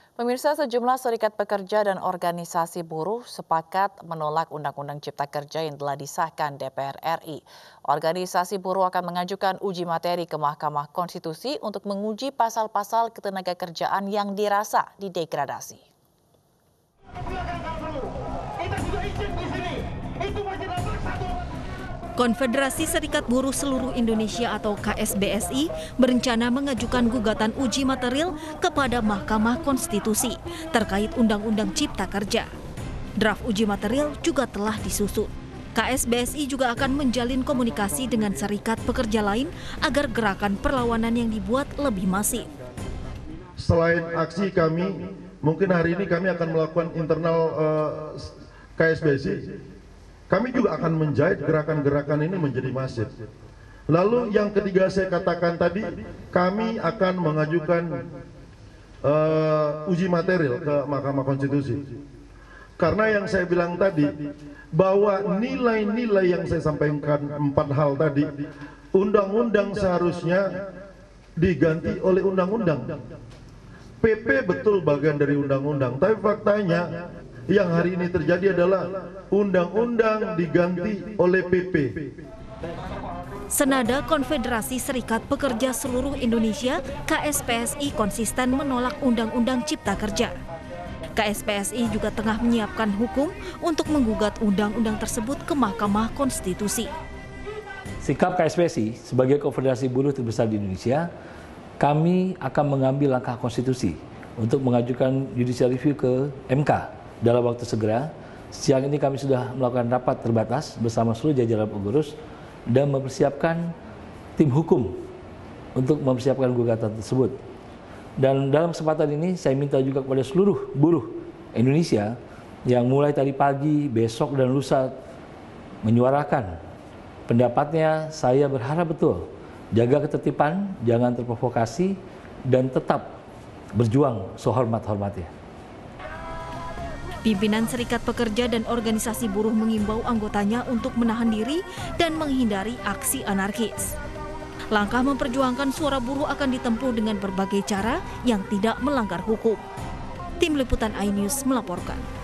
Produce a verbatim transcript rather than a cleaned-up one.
Pemirsa, sejumlah serikat pekerja dan organisasi buruh sepakat menolak Undang-Undang Cipta Kerja yang telah disahkan D P R R I. Organisasi buruh akan mengajukan uji materi ke Mahkamah Konstitusi untuk menguji pasal-pasal ketenagakerjaan yang dirasa didegradasi. Konfederasi Serikat Buruh Seluruh Indonesia atau K S B S I berencana mengajukan gugatan uji material kepada Mahkamah Konstitusi terkait Undang-Undang Cipta Kerja. Draft uji material juga telah disusun. K S B S I juga akan menjalin komunikasi dengan serikat pekerja lain agar gerakan perlawanan yang dibuat lebih masif. Selain aksi kami, mungkin hari ini kami akan melakukan internal uh, K S B S I. Kami juga akan menjahit gerakan-gerakan ini menjadi masif. Lalu yang ketiga saya katakan tadi, kami akan mengajukan uh, uji material ke Mahkamah Konstitusi. Karena yang saya bilang tadi, bahwa nilai-nilai yang saya sampaikan empat hal tadi, undang-undang seharusnya diganti oleh undang-undang. P P betul bagian dari undang-undang, tapi faktanya yang hari ini terjadi adalah undang-undang diganti oleh P P. Senada Konfederasi Serikat Pekerja Seluruh Indonesia, K S P S I konsisten menolak Undang-Undang Cipta Kerja. K S P S I juga tengah menyiapkan hukum untuk menggugat undang-undang tersebut ke Mahkamah Konstitusi. Sikap K S P S I sebagai konfederasi buruh terbesar di Indonesia, kami akan mengambil langkah konstitusi untuk mengajukan judicial review ke M K. Dalam waktu segera. Siang ini kami sudah melakukan rapat terbatas bersama seluruh jajaran pengurus dan mempersiapkan tim hukum untuk mempersiapkan gugatan tersebut. Dan dalam kesempatan ini saya minta juga kepada seluruh buruh Indonesia yang mulai tadi pagi, besok dan lusa menyuarakan pendapatnya. Saya berharap betul jaga ketertiban, jangan terprovokasi dan tetap berjuang sehormat-hormatnya. Pimpinan serikat pekerja dan organisasi buruh mengimbau anggotanya untuk menahan diri dan menghindari aksi anarkis. Langkah memperjuangkan suara buruh akan ditempuh dengan berbagai cara yang tidak melanggar hukum. Tim Liputan iNews melaporkan.